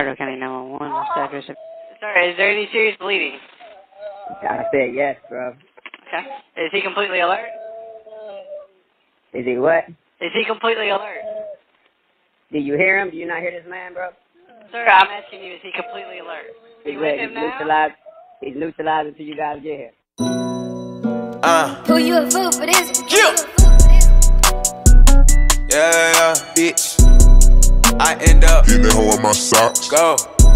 Ricardo County 911. What's the address? Sorry, is there any serious bleeding? I said yes, bro. Okay. Is he completely alert? Is he what? Is he completely alert? Did you hear him? Do you not hear this man, bro? Sir, I'm asking you, is he completely alert? Are you with him now? Neutralized. He's neutralized until you guys get here. Who you a fool for this? Yeah, bitch. I end up hitting that hoe in my socks. Go.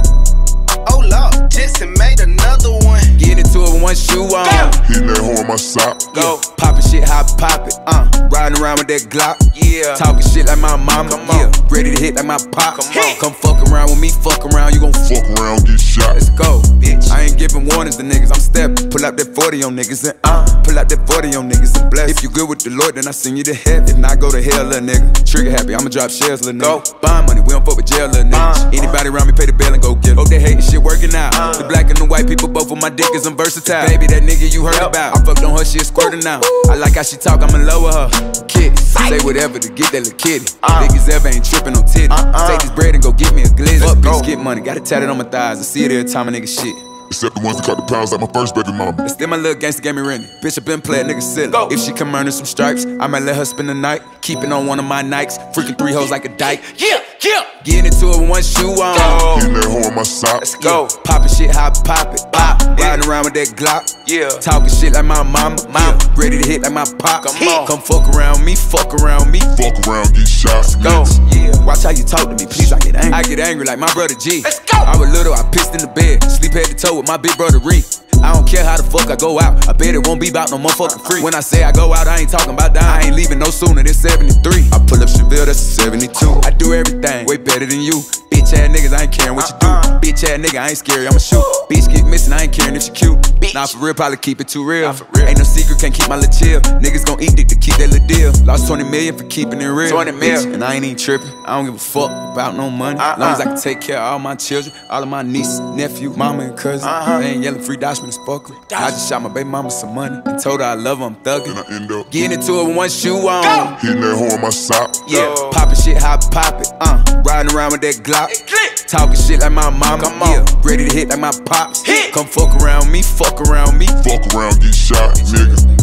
Oh Lord, Jetson made another one. Get into it with one shoe on. Hitting that hoe in my socks. Go. Poppin' shit, how I pop it. Riding around with that Glock. Yeah. Talking shit like my mama. Come on. Yeah. Ready to hit like my pop. Come on. Come fuck around with me. Fuck around, you gon' fuck around, get shot. Let's go, bitch. I ain't giving warnings to niggas. I'm stepping. Pull out that 40 on niggas and pull out that 40 on niggas and bless. If you good with the Lord, then I send you to heaven. If not, go to hell, little nigga. Trigger happy, I'ma drop shells, little nigga. Go. Bond money, we don't fuck with jail, little nigga. Anybody around me pay the bill and go get it. Hope they hating shit working out. The black and the white people, both of my dick is I'm versatile. Baby, that nigga you heard about. I fucked on her, she is squirting now. I like how she talk, I'ma lower her. Kid, say whatever to get that little kitty. Big as ever, ain't tripping on titty. Take this bread and go get me a glizzy. Fuck bitch, get money, got it tatted on my thighs. I see it every time a nigga shit. Except the ones that cut the pounds like my first baby mama. It's still my little gangster gave me rented. Bitch, I been playing nigga silly. If she come earning some stripes, I might let her spend the night. Keeping on one of my Nikes. Freaking 3 hoes like a dyke. Yeah. Getting into it with one shoe on. Hitting that hoe in my socks. Let's go. Poppin' shit, how I pop it. Riding around with that Glock. Yeah. Talking shit like my mama. Ready to hit like my pop. Come fuck around me. Fuck around me. Fuck around, get shot. Let's go. Yeah. Watch how you talk to me, please. I get angry. I get angry like my brother G. Let's go. I was little, I pissed in the bed. Sleep head to toe with my big brother Reef. I don't care how the fuck I go out. I bet it won't be about no motherfucking free. When I say I go out, I ain't talking about dying. I ain't leaving no sooner than 73. I pull up Chevelle, that's a 72. I do everything way better than you. Bitch ass niggas, I ain't caring what you do. Bitch ass nigga, I ain't scary, I'ma shoot. Bitch get missing, I ain't caring if she cute. Nah, for real, probably keep it too real. Ain't no secret, can't keep my little chill. Niggas gon' eat dick to keep that little deal. Lost 20 million for keeping it real. 20 million. And I ain't even tripping. I don't give a fuck about no money. Long as I can take care of all my children, all of my nieces, nephew, mama, and cousin. They ain't yelling free Dashman and Sparkly. I just shot my baby mama some money and told her I love her, I'm thuggin'. And I end up getting into it with one shoe on. Hitting that hoe in my socks. Yeah. Poppin' shit, how I pop it. Riding around with that Glock. Talking shit like my mama. Yeah. Ready to hit like my pops. Come fuck around me. Fuck around me. Fuck around, get shot, nigga.